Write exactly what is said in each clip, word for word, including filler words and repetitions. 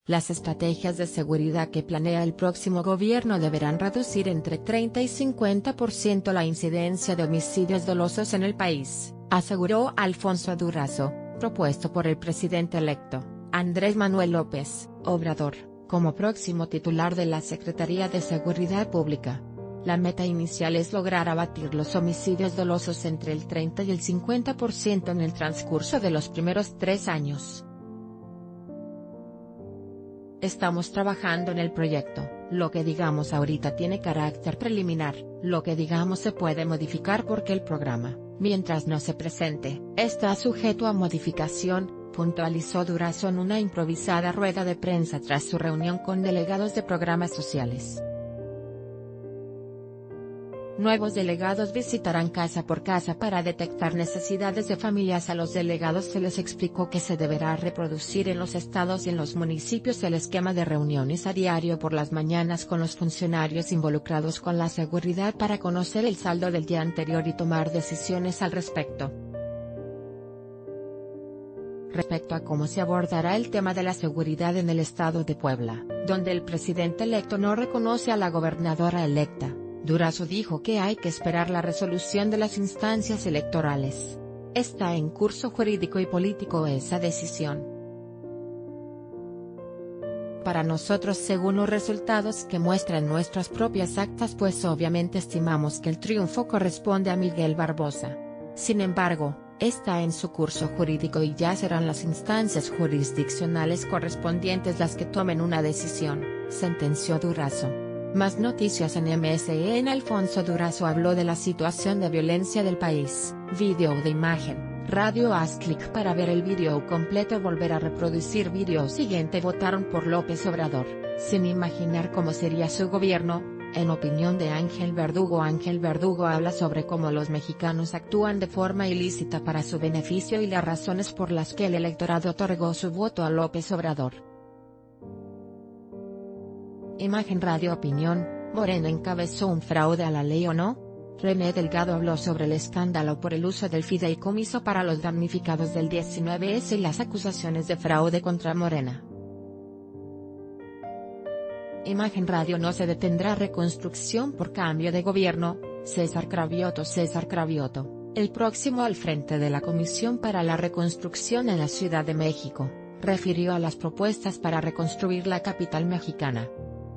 Las estrategias de seguridad que planea el próximo gobierno deberán reducir entre treinta y cincuenta por ciento la incidencia de homicidios dolosos en el país, aseguró Alfonso Durazo, propuesto por el presidente electo, Andrés Manuel López Obrador, como próximo titular de la Secretaría de Seguridad Pública. La meta inicial es lograr abatir los homicidios dolosos entre el treinta y el cincuenta por ciento en el transcurso de los primeros tres años. Estamos trabajando en el proyecto, lo que digamos ahorita tiene carácter preliminar, lo que digamos se puede modificar porque el programa, mientras no se presente, está sujeto a modificación, puntualizó Durazo en una improvisada rueda de prensa tras su reunión con delegados de programas sociales. Nuevos delegados visitarán casa por casa para detectar necesidades de familias. A los delegados se les explicó que se deberá reproducir en los estados y en los municipios el esquema de reuniones a diario por las mañanas con los funcionarios involucrados con la seguridad para conocer el saldo del día anterior y tomar decisiones al respecto. Respecto a cómo se abordará el tema de la seguridad en el estado de Puebla, donde el presidente electo no reconoce a la gobernadora electa, Durazo dijo que hay que esperar la resolución de las instancias electorales. Está en curso jurídico y político esa decisión. Para nosotros, según los resultados que muestran nuestras propias actas, pues obviamente estimamos que el triunfo corresponde a Miguel Barbosa. Sin embargo, está en su curso jurídico y ya serán las instancias jurisdiccionales correspondientes las que tomen una decisión, sentenció Durazo. Más noticias en M S N. Alfonso Durazo habló de la situación de violencia del país. Video de imagen, radio. Haz clic para ver el video completo. Volver a reproducir video siguiente. Votaron por López Obrador, sin imaginar cómo sería su gobierno, en opinión de Ángel Verdugo. Ángel Verdugo habla sobre cómo los mexicanos actúan de forma ilícita para su beneficio y las razones por las que el electorado otorgó su voto a López Obrador. Imagen Radio Opinión, Morena encabezó un fraude a la ley o no. René Delgado habló sobre el escándalo por el uso del fideicomiso para los damnificados del diecinueve ese y las acusaciones de fraude contra Morena. Imagen Radio. No se detendrá reconstrucción por cambio de gobierno. César Cravioto. César Cravioto, el próximo al frente de la Comisión para la Reconstrucción en la Ciudad de México, refirió a las propuestas para reconstruir la capital mexicana.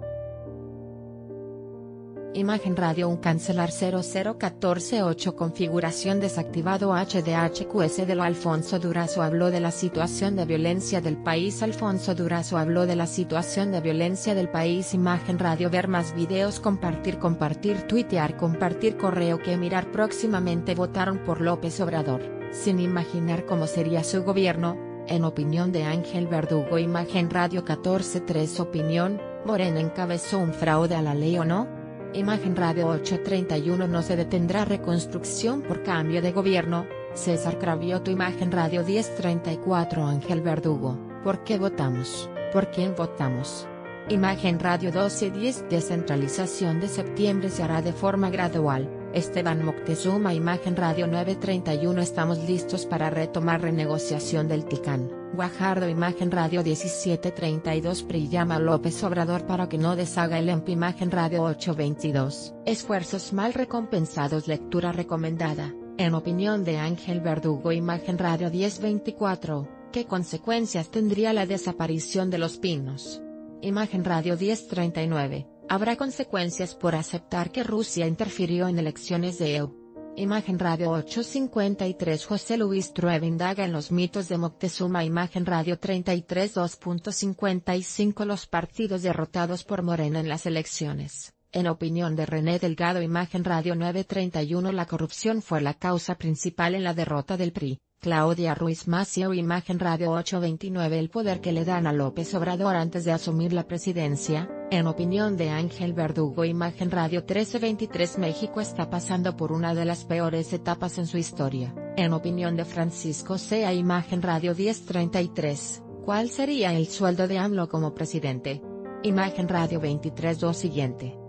Imagen Radio. Un cancelar cero cero uno cuatro ocho configuración desactivado H D H Q S de lo. Alfonso Durazo habló de la situación de violencia del país. Alfonso Durazo habló de la situación de violencia del país. Imagen Radio. Ver más videos. Compartir compartir tuitear compartir correo que mirar próximamente. Votaron por López Obrador, sin imaginar cómo sería su gobierno, en opinión de Ángel Verdugo. Imagen Radio. catorce tres Opinión, Morena encabezó un fraude a la ley o no. Imagen Radio. ocho treinta y uno No se detendrá reconstrucción por cambio de gobierno. César Cravioto. Imagen Radio. diez treinta y cuatro Ángel Verdugo. ¿Por qué votamos? ¿Por quién votamos? Imagen Radio. doce diez Descentralización de septiembre se hará de forma gradual. Esteban Moctezuma. Imagen Radio. nueve treinta y uno Estamos listos para retomar renegociación del Ticán. Guajardo. Imagen Radio. diecisiete treinta y dos P R I llama a López Obrador para que no deshaga el E M P. Imagen Radio. ocho veintidós Esfuerzos mal recompensados. Lectura recomendada, en opinión de Ángel Verdugo. Imagen Radio. diez veinticuatro ¿Qué consecuencias tendría la desaparición de Los Pinos? Imagen Radio. diez treinta y nueve Habrá consecuencias por aceptar que Rusia interfirió en elecciones de E U. Imagen Radio. ocho cincuenta y tres José Luis Trueba indaga en los mitos de Moctezuma. Imagen Radio. treinta y tres dos cincuenta y cinco Los partidos derrotados por Morena en las elecciones, en opinión de René Delgado. Imagen Radio. nueve treinta y uno La corrupción fue la causa principal en la derrota del P R I. Claudia Ruiz Massieu. Imagen Radio. ocho veintinueve El poder que le dan a López Obrador antes de asumir la presidencia, en opinión de Ángel Verdugo. Imagen Radio. trece veintitrés México está pasando por una de las peores etapas en su historia, en opinión de Francisco Sea. Imagen Radio. diez treinta y tres ¿Cuál sería el sueldo de AMLO como presidente? Imagen Radio. veintitrés dos Siguiente.